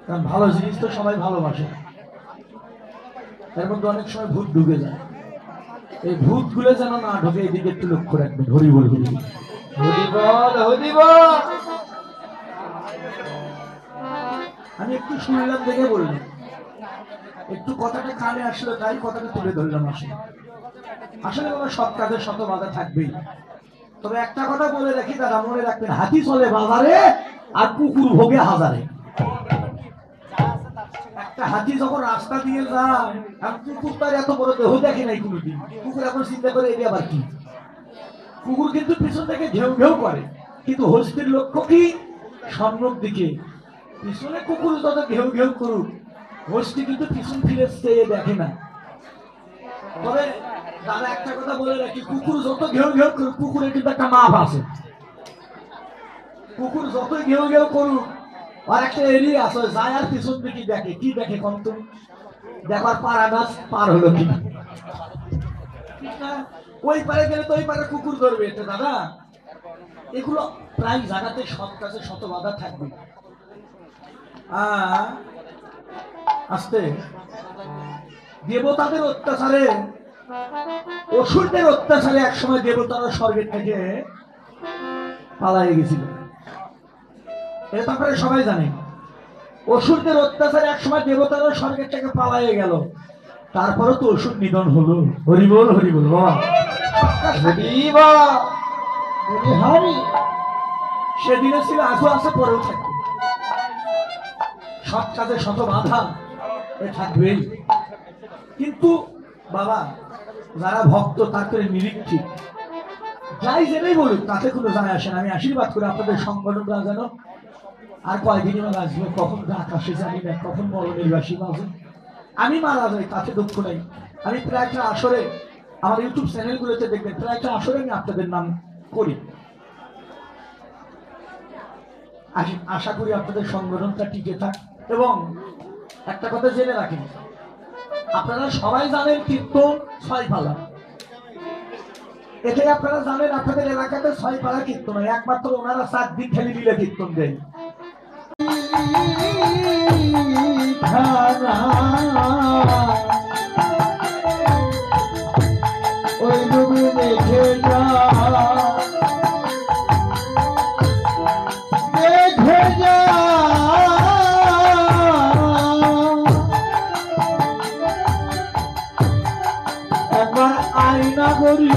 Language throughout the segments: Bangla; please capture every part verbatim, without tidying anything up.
কারণ ভালো জিনিস তো সবাই ভালোবাসে, এর মধ্যে অনেক সময় ভূত ঢুকে যায়। এই ভূত গুলো যেন না ঢোকে, এদিকে একটু লক্ষ্য রাখবেন। হরি বল, হরি বল, হরি বল, হরি বল। আমি একটু শুনলাম দেখে বললাম, একটু কথাটা কানে আসলো তাই কথাটা তুলে ধরলাম। আসলে আসলে বাবা সব কাজের শত বাধা থাকবেই। তবে একটা কথা বলে রাখি দাদা, মনে রাখবেন, হাতি চলে বাজারে আর কুকুর ভোগে হাজারে। একটা হাতি যখন রাস্তা দিয়ে যায়, আর কুকুর তার এত বড় দেহ দেখে নাই কোনোদিন। কুকুর এখন চিন্তা করে এটি আবার কি। কুকুর কিন্তু পিছন থেকে ঘেউ ঘেউ করে, কিন্তু হস্তির লক্ষ্য কি? সামনের দিকে। পিছনে কুকুর যত ঘেউ ঘেউ করুক, হস্তি কিন্তু পিছন ফিরে চেয়ে দেখে না। তবে দাদা একটা কথা বলে রাখি, কুকুর যত ঘেউ ঘেউ করুক, কুকুরের কিন্তু একটা মাপ আছে। কুকুর যতই ঘেউ ঘেউ করুক, আর একটা এরিয়া আছে, যায় আর পিছন দিকে দেখে। কি দেখে কম তুমি? দেখার পাড়া গাছ পার হলো কিনা। ওই পারে গেলে তো ওই পারে কুকুর ধরবে। এটা দাদা, এগুলো প্রায় জায়গাতে সৎ কাজে শত বাধা থাকবে। আহ আস্তে দেবতাদের অত্যাচারে, অসুরদের অত্যাচারে একসময় দেবতারা স্বর্গের থেকে পালায়ে গেছিল। এটা তারপরে সবাই জানে। অসুরদের অত্যাচারে একসময় দেবতারা স্বর্গের থেকে পালায়ে গেল। তারপরে তো অসুর নিধন হলো। হরি বল, হরি বল, সেদিনে ছিল, আজও আছে, পরেও থাকবে। সব কাজে শত বাধা থাকবেই। কিন্তু বাবা, যারা ভক্ত তাদের নিরীক্ষিত যাই জেনেই বলুক, তাতে কোনো যায় আসে না। আমি আশীর্বাদ করি আপনাদের সংগঠনটা যেন আর কয়দিনই বা আসবে, কখন আকাশে জানি না, কখন মরণের বাসী বাজে, আমি মারা যাই, তাতে দুঃখ নেই। আমি প্রায় একটা আসরে, আমার ইউটিউব চ্যানেলগুলোতে দেখবেন, প্রায় একটা আসরে আমি আপনাদের নাম করি। আশা করি আপনাদের সংগঠনটা টিকে থাক। এবং একটা কথা জেনে রাখেন, আপনারা সবাই জানেন কীর্তন ছয় পালা। এটাই আপনারা জানেন আপনাদের এলাকাতে ছয় পালা কীর্তন হয়, একমাত্র ওনারা চার দিন খেলি মিলে কীর্তন দেয়। ওই ডুবে দেখে যা, দেখে যা, একবার আয়না করি।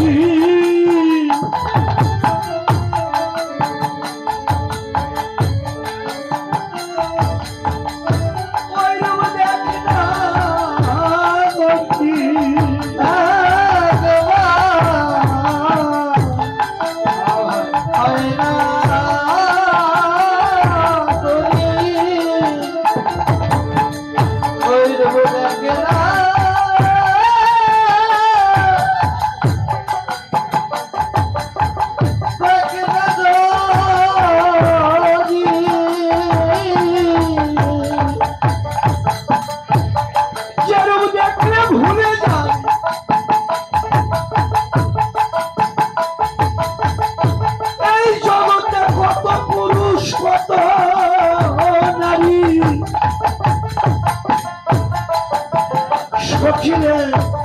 সখিরে